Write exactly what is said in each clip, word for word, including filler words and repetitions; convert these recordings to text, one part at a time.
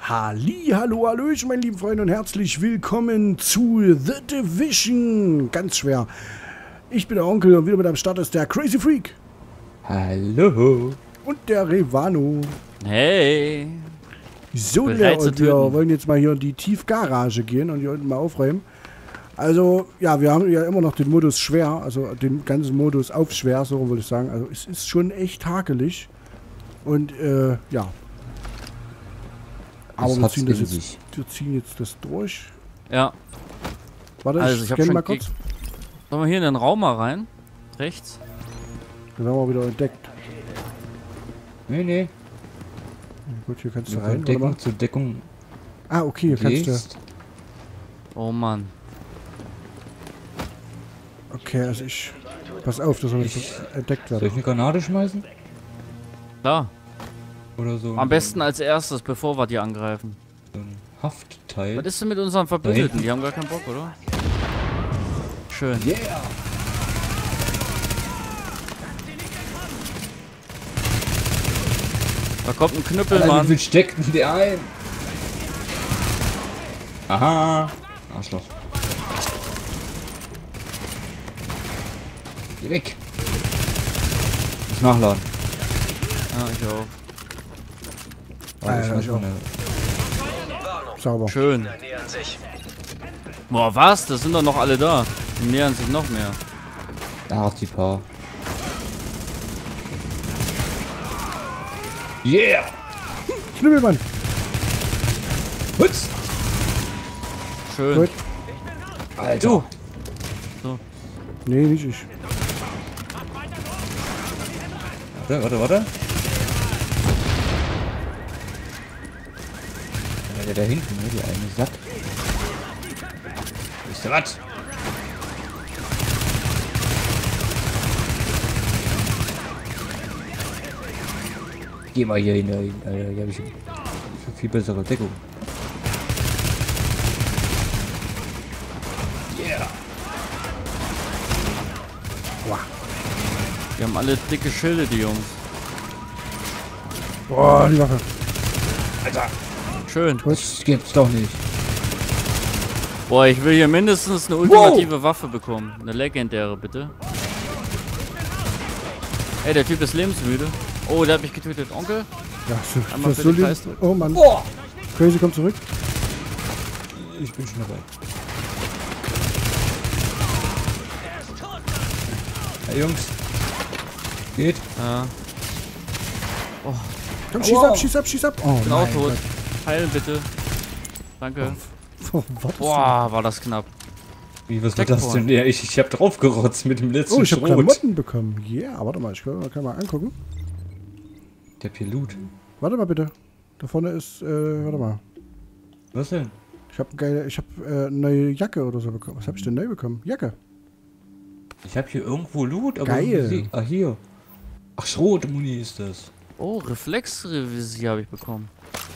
Halli, hallo, hallöchen, meine lieben Freunde und herzlich willkommen zu The Division. Ganz schwer. Ich bin der Onkel und wieder mit am Start ist der Crazy Freak. Hallo. Und der Revano. Hey. So, der, und wir wollen jetzt mal hier in die Tiefgarage gehen und hier unten mal aufräumen. Also, ja, wir haben ja immer noch den Modus schwer, also den ganzen Modus auf schwer, so würde ich sagen. Also, es ist schon echt hakelig. Und, äh, ja. Aber wir ziehen, das jetzt, wir ziehen jetzt das durch. Ja. Warte, also ich ich scanne mal kurz. Sollen wir hier in den Raum mal rein? Rechts? Den haben wir wieder entdeckt. Nee, nee. Gut, hier kannst du ja, rein. Deckung zur Deckung. Ah, okay, hier kannst gehst. du. Oh Mann. Okay, also ich. Pass auf, dass wir nicht entdeckt werden. Soll ich eine Granate schmeißen? Klar. Oder so. Am besten als erstes, bevor wir die angreifen. So ein Haftteil. Was ist denn mit unseren Verbündeten? Die haben gar keinen Bock, oder? Schön. Yeah! Da kommt ein Knüppel, Alter, Mann. wie viel steckt denn der ein? Aha! Arschloch. Geh weg! Muss nachladen. Ja, ich auch. Warte, ich ja, weiß ich auch. nicht. Sauber. Schön. Boah, was? Das sind doch noch alle da. Die nähern sich noch mehr. Ach, die paar. Yeah! Knüppelmann. Hutz! Schön. Gut. Alter! Du. So. Nee, nicht ich. Warte, warte, warte. Der da hinten, ne? Die eine Sack. Ist der was? Geh mal hier hinein. Alter, hier habe ich viel bessere Deckung. Yeah! Boah. Die haben alle dicke Schilde, die Jungs. Boah, die Waffe. Alter! Schön. Das gibt's doch nicht. Boah, ich will hier mindestens eine ultimative wow. Waffe bekommen. Eine legendäre, bitte. Ey, der Typ ist lebensmüde. Oh, der hat mich getötet. Onkel? Ja, so, Einmal das so lieb. Oh Mann. Boah. Crazy, komm zurück. Ich bin schon dabei. Hey Jungs. Geht. Ja. Oh. Komm, schieß ab, schieß ab, schieß ab. Oh, ich bin auch tot. Heilen bitte. Danke. Oh, was Boah, war das knapp. Wie, was war das denn? Ja, ich, ich hab draufgerotzt mit dem letzten Oh, ich hab Schrot. Klamotten bekommen. Ja, yeah, warte mal, ich kann, kann mal angucken. Ich hab hier Loot. Warte mal bitte. Da vorne ist, äh, warte mal. Was denn? Ich hab geile, ich hab äh, eine neue Jacke oder so bekommen. Was hab ich denn neu bekommen? Jacke. Ich hab hier irgendwo Loot, aber geil. Ah, hier. Ach, Schrotmuni ist das. Oh, Reflexrevisie habe ich bekommen.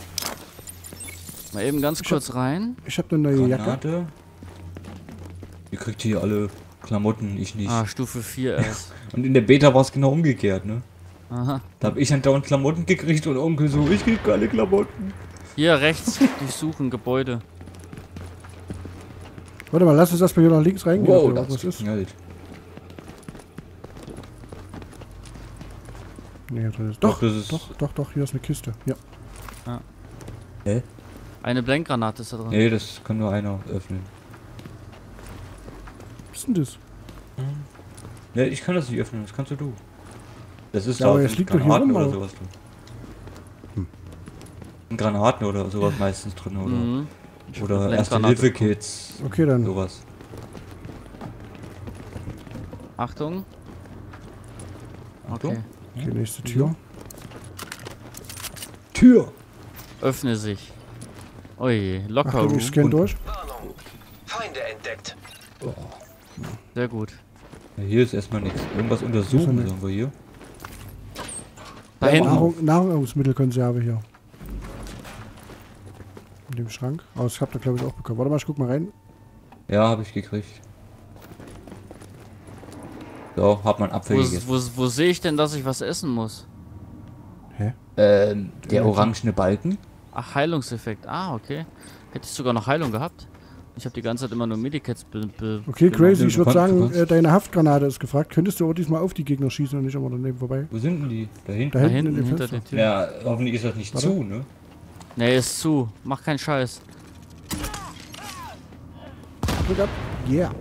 Mal eben ganz ich kurz hab, rein. Ich habe eine neue Granate. Jacke. Ihr kriegt hier alle Klamotten, ich nicht. Ah, Stufe vier erst. Und in der Beta war es genau umgekehrt, ne? Aha. Da hab ich dann dauernd Klamotten gekriegt und Onkel so, ich krieg keine Klamotten. Hier rechts durchsuchen, Gebäude. Warte mal, lass uns erstmal hier nach links reingehen. Wow, was das ist. knallt. Nee, das ist doch, das ist doch, doch, doch, hier ist eine Kiste. Ja. Ja. Hä? Eine Blendgranate ist da drin. Nee, das kann nur einer öffnen. Was ist denn das? Ja, ich kann das nicht öffnen, das kannst du. Das ist Ja, da aber jetzt liegt doch hier Granaten rum, oder aber- sowas drin. Hm. Granaten oder sowas meistens drin, oder? Mhm. Ich hab eine Oder Blendgranate Erste-Hilfe-Kits. Okay, dann. Sowas. Achtung. Achtung. Okay. Okay, nächste Tür. Tür! Öffne sich. Oje, locker Achtung, Room. ich scanne durch. Warnung. Feinde entdeckt. Sehr gut. Ja, hier ist erstmal nichts. Irgendwas untersuchen nicht. sollen wir hier. Da Ja, hinten. Nahrung, Nahrungsmittelkonserve hier. In dem Schrank. Oh, das habt ihr, glaube ich, auch bekommen. Warte mal, ich guck mal rein. Ja, habe ich gekriegt. So, hat man Apfel Wo, gegessen. wo, wo sehe ich denn, dass ich was essen muss? Hä? Ähm, der Ja, orangene Balken. Ach, Heilungseffekt. Ah, okay. Hätte ich sogar noch Heilung gehabt. Ich habe die ganze Zeit immer nur Medikits be be Okay, Crazy, ich würde Du kannst- du sagen, kannst. äh, deine Haftgranate ist gefragt. Könntest du aber diesmal auf die Gegner schießen und nicht immer daneben vorbei? Wo sind denn die? Da hinten? Da Da hinten, hinten, in dem hinter Fenster. der Tür. Ja, hoffentlich ist das nicht Warte. zu, ne? Nee, ist zu. Mach keinen Scheiß. Drück ab. Yeah.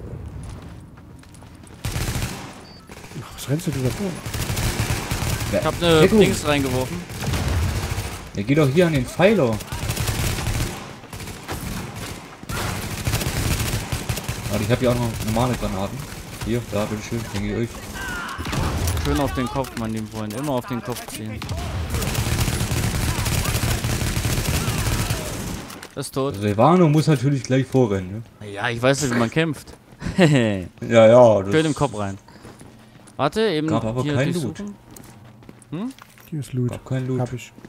Ach, was rennst du denn davor? Ich hab ne Deckung. Dings reingeworfen. Der geht doch hier an den Pfeiler. Warte, ich habe hier auch noch normale Granaten. Hier, da, bitteschön, denke ich euch. Schön auf den Kopf, mein lieber Freund. Immer auf den Kopf ziehen. Ist tot. Silvano muss natürlich gleich vorrennen, Ja, ich weiß nicht, wie man kämpft. ne? Ja, ja. Das Schön im Kopf rein. Warte, eben Gab aber hier kein durchsuchen. Hier ist Loot. Gab kein Loot. Hab ich.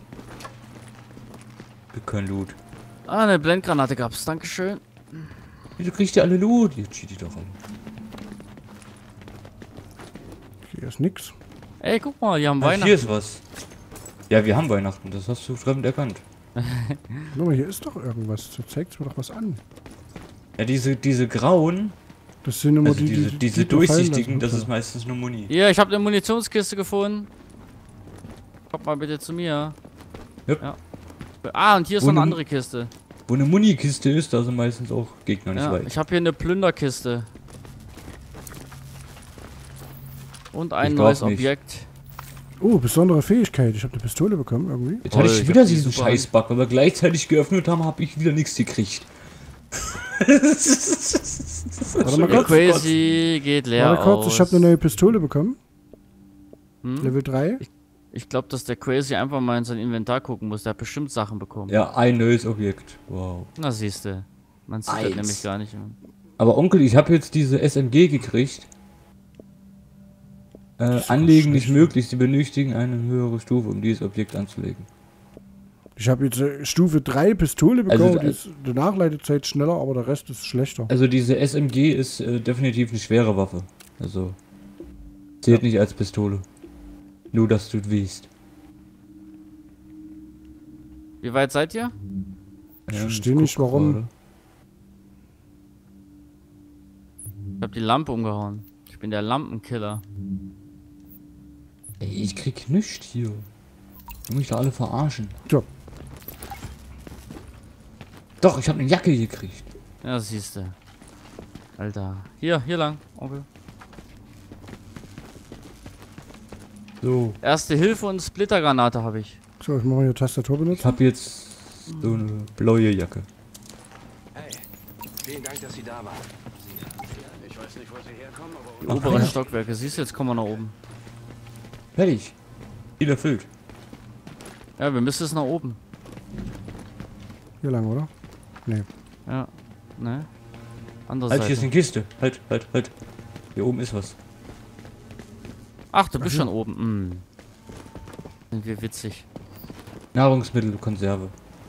Gibt kein Loot. Ah, eine Blendgranate gab's. Dankeschön. Wieso kriegt ihr alle Loot? Ihr cheatet doch alle. Hier ist nix. Ey, guck mal, hier haben Ah, Weihnachten. hier ist was. Ja, wir haben Weihnachten. Das hast du treffend erkannt. Guck mal, hier ist doch irgendwas. Da zeigt's mir doch was an. Ja, diese, diese grauen, Das sind immer also die, diese, die, diese die fallen durchsichtigen, lassen. das ist meistens nur Muni. Hier, ich habe eine Munitionskiste gefunden. Kommt mal bitte zu mir. Yep. Ja. Ah, und hier ist Wo noch eine ne- andere Kiste. Wo eine Muni-Kiste ist, da sind meistens auch Gegner nicht Ja, weit. ich habe hier eine Plünderkiste. Und ein Ich neues glaub nicht. Objekt. Oh, besondere Fähigkeit. Ich habe eine Pistole bekommen irgendwie. Jetzt hatte Toll, ich ich wieder hab die diesen super Scheißbug, weil wir gleichzeitig geöffnet haben, habe ich wieder nichts gekriegt. Warte mal Der kurz. Crazy geht leer Warte kurz, aus. ich habe eine neue Pistole bekommen. Hm? Level drei. Ich glaube, dass der Crazy einfach mal in sein Inventar gucken muss. Der hat bestimmt Sachen bekommen. Ja, ein neues Objekt. Wow. Na siehste. Man sieht das Eins. nämlich gar nicht. Aber Onkel, ich habe jetzt diese S M G gekriegt. Äh, ist anlegen doch nicht schlecht. möglich, sie benötigen eine höhere Stufe, um dieses Objekt anzulegen. Ich habe jetzt äh, Stufe drei Pistole Also, bekommen. äh, die, ist, die Nachleitezeit schneller, aber der Rest ist schlechter. Also diese S M G ist äh, definitiv eine schwere Waffe. Also zählt nicht als Pistole. Nur, dass du weißt. Wie weit seid ihr? Ich Ja, verstehe guck nicht, warum. gerade. Ich habe die Lampe umgehauen. Ich bin der Lampenkiller. Ey, ich krieg nichts hier. Du mich da alle verarschen. Tja. Doch, ich habe eine Jacke gekriegt. Ja, siehste. Alter. Hier, hier lang, Onkel. So, Erste Hilfe und Splittergranate habe ich. So, ich mache mal hier Tastatur ich benutzen. habe jetzt so eine blaue Jacke. Hey, vielen Dank, dass Sie da waren. Ich weiß nicht, wo Sie herkommen, aber Die oberen Stockwerke. Siehst du, jetzt kommen wir nach oben. Fertig. Ziel erfüllt. Ja, wir müssen es nach oben. Hier lang, oder? Nee. Ja. Ne? Andere Halt, hier ist Seite. eine Kiste. Halt, halt, halt. Hier oben ist was. Ach, du bist schon oben. Hm. Sind wir witzig. Nahrungsmittelkonserve.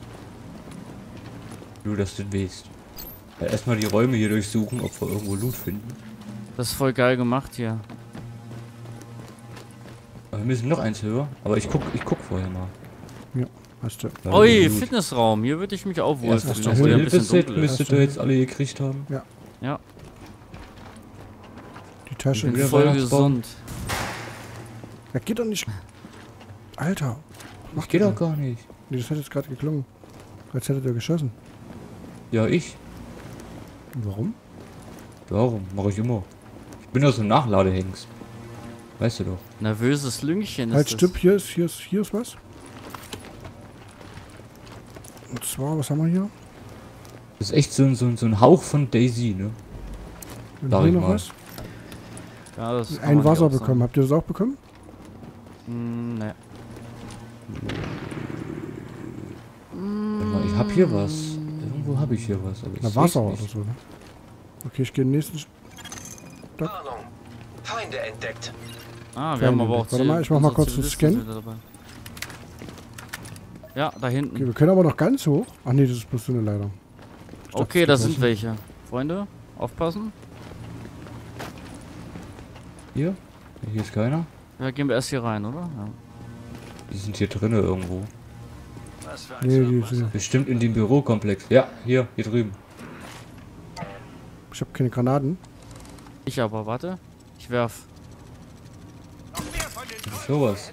Du, dass du weißt. Ja, erstmal die Räume hier durchsuchen, ob wir irgendwo Loot finden. Das ist voll geil gemacht hier. Aber wir müssen noch eins höher. Aber ich guck, ich guck vorher mal. Ja, hast du. Ja, Ui, Loot. Fitnessraum. Hier würde ich mich auch Erst wohlfühlen, das obwohl der ein bisschen Hilfeset dunkel ist. müsstet ihr jetzt alle gekriegt haben. Ja, Die Tasche. Wieder voll Weihnachtsbaum. gesund. Ja, geht doch nicht. Alter. Das geht doch gar nicht. Nee, das hat jetzt gerade geklungen. Als hättet ihr geschossen. Ja, ich. Und warum? Warum? Mache ich immer. Ich bin doch so ein Nachladehengst. Weißt du doch. Nervöses Lüngchen ist Halt, das. stopp, hier ist, hier ist, hier ist was. Und zwar, was haben wir hier? Das ist echt so ein, so ein, so ein Hauch von Daisy, ne? Und Sag hier ich noch mal. was? Ja, das kann Ein man Wasser hier auch bekommen. Habt ihr das auch bekommen? Sagen. Hm, ne. Warte mal, ich hab hier was. Irgendwo habe ich hier was. Aber ich Na, seh's Wasser nicht. oder so, ne? Okay, ich gehe in den nächsten. Warnung. Feinde entdeckt. Ah, wir Feinde. haben aber auch Warte mal, ich mach mal unsere kurz einen Zivilisten Scan. sind wieder dabei. Ja, da hinten. Okay, wir können aber noch ganz hoch. Ach nee, das ist bloß so eine Leiter. Ich dachte, Okay, es da geht sind hoch. welche. Freunde, aufpassen. Hier? Hier ist keiner. Ja, gehen wir erst hier rein, oder? Ja. Die sind hier drinnen irgendwo. Was für ein Nee, Zirkus. die, die, Bestimmt in dem Bürokomplex. Ja, hier, hier drüben. ich habe keine Granaten. Ich aber, warte. Ich werf. Sowas.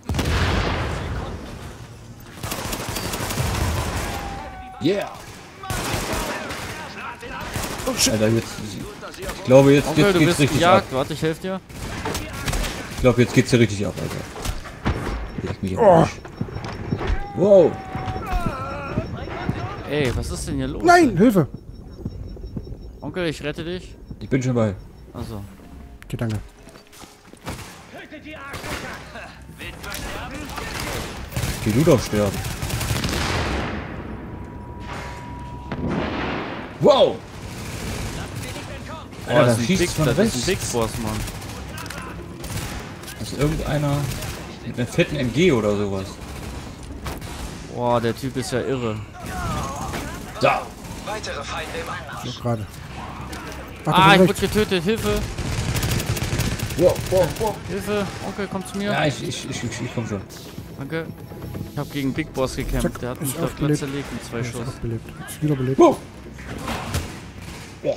Yeah! Oh shit. Alter, jetzt. Ich glaube, jetzt, Onkel, jetzt du geht's bist richtig gejagt. ab. Warte, ich helfe dir. Ich glaube, jetzt geht's hier richtig ab, Alter. Leg mich am Oh. Arsch. Wow! Ey, was ist denn hier los? Nein, Hilfe. Onkel, ich rette dich. Ich bin schon bei. Achso. Okay, danke. Geh du doch sterben. Wow! Oh, Alter, das da ist ein schießt Big, von das ist ein rechts. Big Boss, Mann. Das ist irgendeiner mit einer fetten M G oder sowas. Boah, der Typ ist ja irre. Da! Weitere Feinde im Anmarsch. So gerade. Ah, ich Ach, wurde getötet. Hilfe. Wow, wow, wow. Hilfe. Onkel, komm zu mir. Ja, ich, ich, ich, ich, ich komm schon. Danke. Ich hab gegen Big Boss gekämpft. Zack, Der hat mich ist doch glatt aufgelebt. zerlegt mit zwei ist Schuss. auch belebt. Ist wieder belebt. Wow. Ja.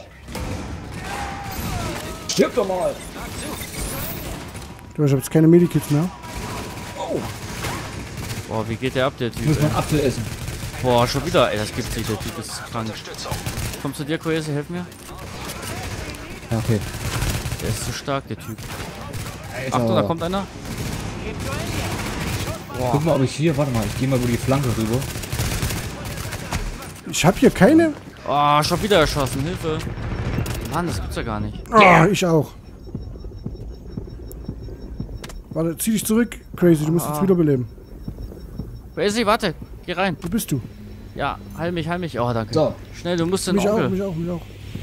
Stirb doch mal! Du, ich hab jetzt keine Medikits mehr. Oh, Boah, wie geht der ab, der ich Typ? muss Ey? meinen Apfel essen. Boah, schon wieder. Ey, das gibt's nicht. Der Typ ist krank. Unterstützung. Komm zu dir, Koese, hilf mir. Ja, okay. Der ist zu stark, der Typ. Alter. Achtung, da kommt einer. Guck mal, ob ich hier, warte mal, ich gehe mal über die Flanke rüber. Ich hab hier keine. Oh, schon wieder erschossen. Hilfe. Mann, das gibt's ja gar nicht. Ah, ich auch. Warte, zieh dich zurück, Crazy. Du musst Ah. jetzt wiederbeleben. Koese, warte. Geh rein. Wo bist du? Ja, heil mich, heil mich. Oh, danke. So. Schnell, du musst den Mich auch, Onkel. mich auch, mich auch.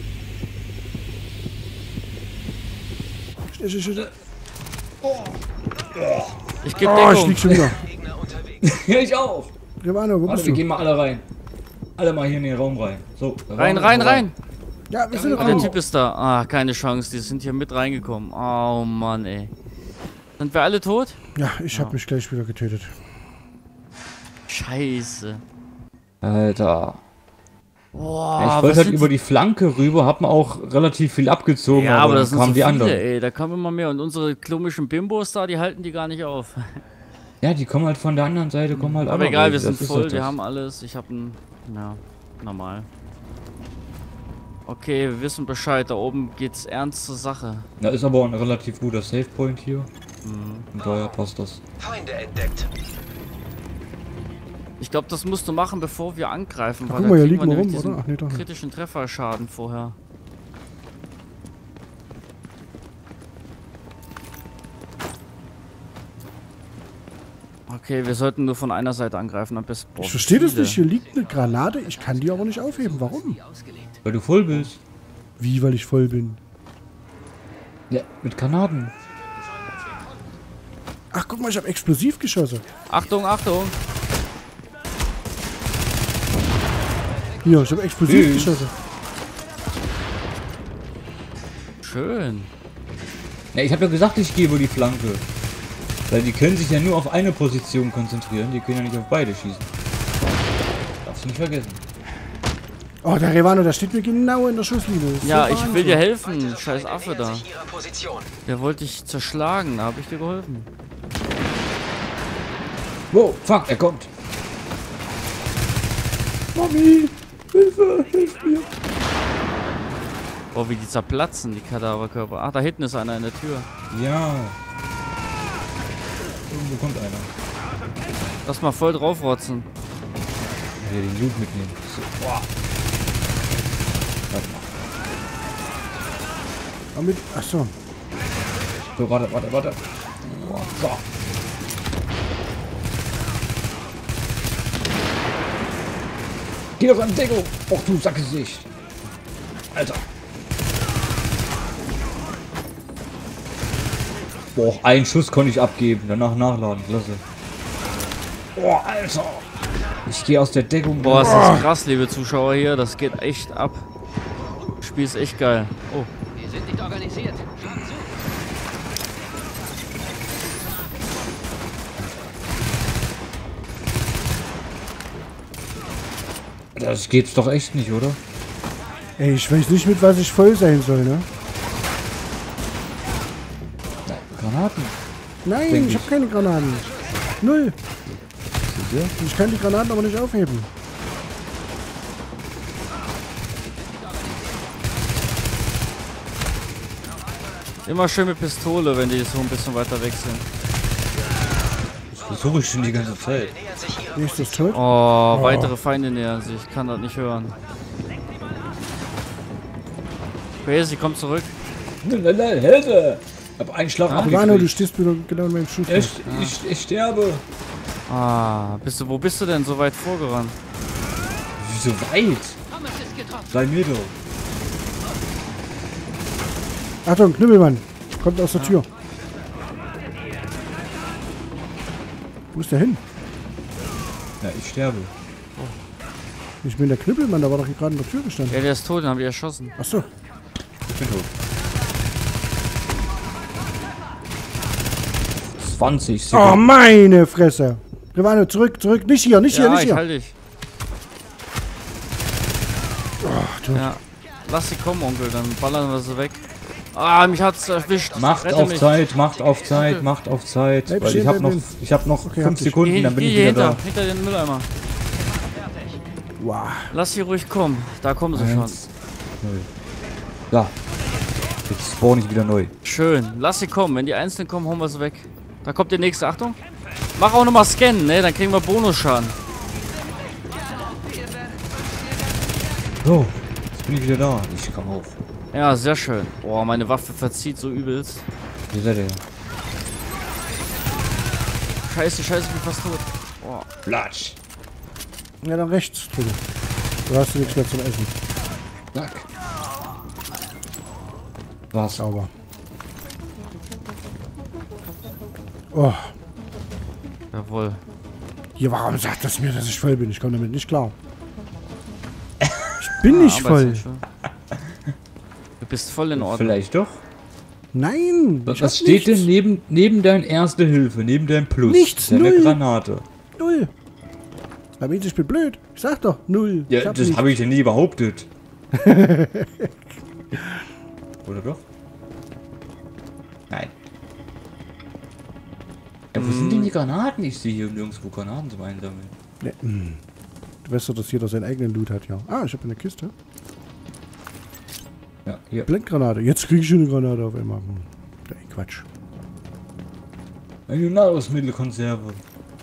Schnell, schnell, schnell. Ich geb Oh, ich Deckung. lieg schon wieder. Gegner unterwegs. Ja, ich auch. Germano, wo Warte, bist wir du? gehen mal alle rein. Alle mal hier in den Raum rein. So, Rein, Raum, rein, Raum. rein. Ja, wir sind Ah, der raus. Typ ist da. Ah, keine Chance. Die sind hier mit reingekommen. Oh, Mann, ey. Sind wir alle tot? Ja, ich hab mich gleich wieder getötet. Scheiße. Alter. Boah, Ja, ich was wollte halt sind über die Flanke rüber, hab mir auch relativ viel abgezogen, Ja, aber, aber dann das sind kamen so die viele, anderen. ey. Da kommen immer mehr. Und unsere komischen Bimbos da, die halten die gar nicht auf. Ja, die kommen halt von der anderen Seite, kommen halt auch Aber noch egal, wir welche, sind das ist voll. doch Wir das. haben alles. Ich hab ein... Ja, normal. Okay, wir wissen Bescheid. Da oben geht's ernst zur Sache. Da ist aber auch ein relativ guter Save Point hier. Mhm. Und daher passt das. Feinde entdeckt. Ich glaube, das musst du machen, bevor wir angreifen. Ach, Weil guck da mal, hier kriegen wir liegen wir nämlich rum, diesen oder? Ach, nee, doch nicht. kritischen Trefferschaden vorher. Okay, wir sollten nur von einer Seite angreifen, am besten. Boah, Ich verstehe das viele. nicht. Hier liegt eine Granate. Ich kann die aber nicht aufheben. Warum? Weil du voll bist. Wie, weil ich voll bin? Ja, mit Granaten. Ach, guck mal, ich habe explosiv geschossen. Achtung, Achtung! Hier, ich habe explosiv Tschüss. geschossen. Schön. Ja, ich habe ja gesagt, ich gehe über die Flanke. Weil die können sich ja nur auf eine Position konzentrieren, die können ja nicht auf beide schießen. Darfst du nicht vergessen. Oh, der Revano, der steht mir genau in der Schusslinie. Das ist Ja, so ich will Wahnsinn. dir helfen, Weitere scheiß Feinde Affe nähern da. sich ihrer Position. Der wollte dich zerschlagen, da habe ich dir geholfen. Wow, fuck, er kommt. Mami, Hilfe, hilf mir. Boah, wie die zerplatzen, die Kadaverkörper. Ach, da hinten ist einer in der Tür. Ja. Irgendwo kommt einer. Lass mal voll draufrotzen. Ich will den Loot mitnehmen. So, boah. Warte mal. Damit, ach so. So, warte, warte, warte. Boah, so. Geh doch an Deckung. Och du Sackgesicht. Alter. Boah, einen Schuss konnte ich abgeben. Danach nachladen. Klasse. Boah, Alter. Ich gehe aus der Deckung. Boah, ist das krass, liebe Zuschauer hier. Das geht echt ab. Das Spiel ist echt geil. Oh. Wir sind nicht organisiert. Schaut zu. Das geht's doch echt nicht, oder? Ey, ich weiß nicht, mit was ich voll sein soll, ne? Granaten. Nein, Denk ich ich. habe keine Granaten. Null. Sicher? Ich kann die Granaten aber nicht aufheben. Immer schön mit Pistole, wenn die so ein bisschen weiter weg sind. Das versuche ich schon die ganze Zeit. Nächstes tot. Oh, weitere Feinde nähern sich. Ich kann das nicht hören. Crazy, komm zurück. Nein, nein, nein, Hilfe! Ich hab einen Schlag Wano, du abgekriegt. stehst wieder genau in meinem Schuss. Ich, ich, ich sterbe. Ah, bist du, wo bist du denn so weit vorgerannt? Wieso weit? Thomas ist getroffen. Sei mir doch. Achtung, Knüppelmann. Kommt aus der Tür. Wo ist der hin? Ja, ich sterbe. Ich bin der Knüppelmann, da war doch hier gerade in der Tür gestanden. Ja, der ist tot, den haben die erschossen. Achso. Ich bin tot. zwanzig Oh, Sekunden. meine Fresse. Rivano, zurück, zurück. Nicht hier, nicht hier, Ja, nicht ich hier. halte dich. Ach, tot. Ja. Lass sie kommen, Onkel, dann ballern wir sie weg. Ah, mich hat's erwischt. Macht Rette auf mich. Zeit, macht auf Zeit, macht auf Zeit. Bleib Weil stehen, ich hab bleib noch, stehen. ich hab noch Okay, hab fünf dich. Sekunden, Geh, dann bin geh ich hier wieder hinter, da. hinter den Mülleimer. Wow. Lass sie ruhig kommen. Da kommen sie schon. Eins, null. Ja. Jetzt spawn ich wieder neu. Schön. Lass sie kommen. Wenn die einzelnen kommen, hauen wir sie weg. Da kommt der nächste. Achtung. Mach auch nochmal scannen, ne? Dann kriegen wir Bonusschaden. So, jetzt bin ich wieder da. Ich komm auf. Ja, sehr schön. Boah, meine Waffe verzieht so übelst. Wie seid ihr? Scheiße, scheiße, ich bin fast tot. Boah. Platsch. Ja, dann rechts drüben. Du hast nichts mehr zum Essen. Zack. Was? Sauber. Oh. Jawohl. Hier, warum sagt das mir, dass ich voll bin? Ich komme damit nicht klar. Ich bin nicht Ah, voll. Arbeitswäsche. Du bist voll in Ordnung. Vielleicht doch. Nein. Was, ich was hab steht nichts. denn neben, neben dein Erste Hilfe, neben deinem Plus? Nichts, Deine null. Granate. Null. Damit ich bin blöd. Ich sag doch, null. Ich Ja, hab das nichts. habe ich ja nie behauptet. Oder doch? Nein. Ja, wo sind denn die Granaten? Ich sehe hier nirgendwo Granaten zum Einsammeln. Nee, mm. Du weißt doch, dass jeder seinen eigenen Loot hat, ja. Ah, ich habe eine Kiste. Ja, hier. Blendgranate. Jetzt krieg ich eine Granate auf einmal. Hm. Nee, Quatsch. Eine Nahrungsmittelkonserve.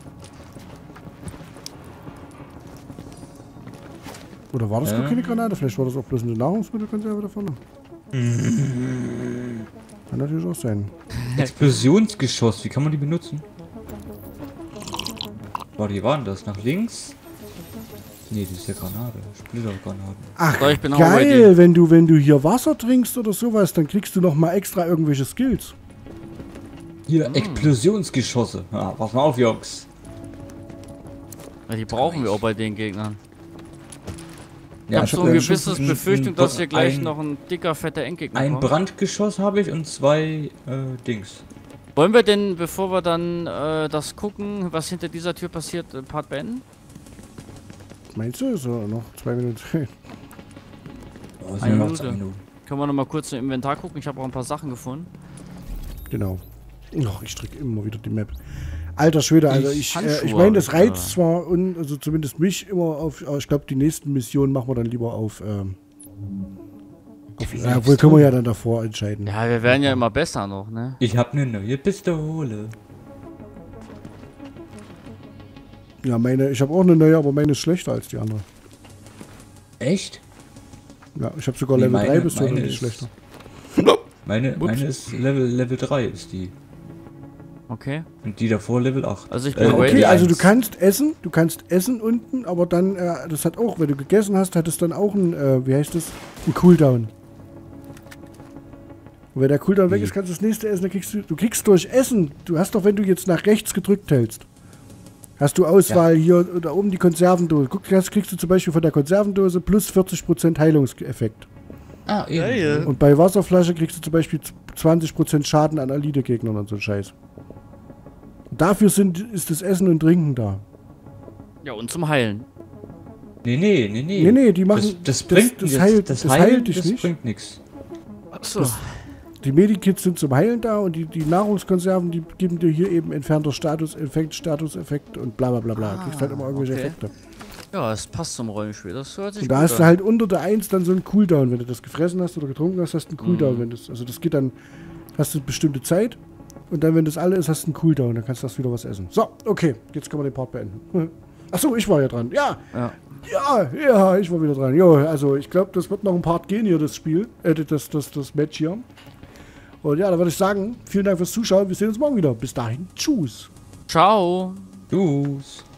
Oder war das gar Ja. keine Granate? Vielleicht war das auch bloß eine Nahrungsmittelkonserve da vorne. Kann natürlich auch sein. Explosionsgeschoss, wie kann man die benutzen? Warte, wie war denn das? Nach links? Nee, das ist ja Granate. Splittergranate. Ach, So, ich bin auch bei dir. geil. Wenn du, wenn du hier Wasser trinkst oder sowas, dann kriegst du noch mal extra irgendwelche Skills. Hier, Explosionsgeschosse. Ja, pass mal auf, Jungs. Ja, die brauchen wir auch bei den Gegnern. Ich Ja, hab ich so hab ein ja gewisses schon- Befürchtung, dass hier gleich ein- noch ein dicker, fetter Endgegner Ein kommt. Brandgeschoss habe ich und zwei äh, Dings. Wollen wir denn, bevor wir dann äh, das gucken, was hinter dieser Tür passiert, äh, Part beenden? Meinst du? So, noch zwei Minuten. Oh, es Eine sind noch Minute. zwei Minuten. Können wir noch mal kurz im Inventar gucken? Ich habe auch ein paar Sachen gefunden. Genau. Och, ich drücke immer wieder die Map. Alter Schwede, also Ich- ich, äh, Handschuhe ich meine, das habe ich reizt zwar, und, also zumindest mich immer auf, aber ich glaube, die nächsten Missionen machen wir dann lieber auf, ähm, auf ja, wohl können wir ja dann davor entscheiden. Ja, wir werden ja immer besser noch, ne? Ich habe eine neue Pistole. Ja, meine, ich habe auch eine neue, aber meine ist schlechter als die andere. Echt? Ja, ich habe sogar Nee, Level meine- drei Pistole, meine die ist ist- schlechter. Meine, Ups. meine ist Level, Level drei ist die. Okay. Und die davor Level acht. Also ich bin Äh, ready. Okay, also du eins. kannst essen, du kannst essen unten, aber dann, äh, das hat auch, wenn du gegessen hast, hat es dann auch ein, äh, wie heißt das, ein Cooldown. Und wenn der Cooldown weg Wie? ist, kannst du das nächste essen, dann kriegst du, du kriegst durch Essen, du hast doch, wenn du jetzt nach rechts gedrückt hältst, hast du Auswahl hier, da oben die Konservendose. Guck, das kriegst du zum Beispiel von der Konservendose plus vierzig Prozent Heilungseffekt. Ah, eben. Und bei Wasserflasche kriegst du zum Beispiel zwanzig Prozent Schaden an Elite-Gegnern und so ein Scheiß. Und dafür sind, ist das Essen und Trinken da. Ja, und zum Heilen. Nee, nee, nee, nee. Nee, nee, die machen... Das, das bringt das, das, heilt, das, das Heilen, heilt dich das nicht. bringt nichts. Achso. Die Medikits sind zum Heilen da und die, die Nahrungskonserven, die geben dir hier eben entfernter Statuseffekt, Statuseffekt und bla bla bla bla. Ah, Kriegst halt immer irgendwelche okay. Effekte. Ja, es passt zum Rollenspiel. Das hört sich Und da gut hast an. du halt unter der eins dann so einen Cooldown. Wenn du das gefressen hast oder getrunken hast, hast du einen Cooldown. Mhm. Wenn das, also das geht dann, hast du eine bestimmte Zeit und dann, wenn das alle ist, hast du einen Cooldown. Dann kannst du das wieder was essen. So, okay, jetzt können wir den Part beenden. Achso, ich war ja dran. Ja, Ja. ja, ja, ich war wieder dran. Jo, also ich glaube, das wird noch ein Part gehen hier, das Spiel, äh, das, das, das Match hier. Und ja, da würde ich sagen, vielen Dank fürs Zuschauen. Wir sehen uns morgen wieder. Bis dahin, tschüss. Ciao. Tschüss.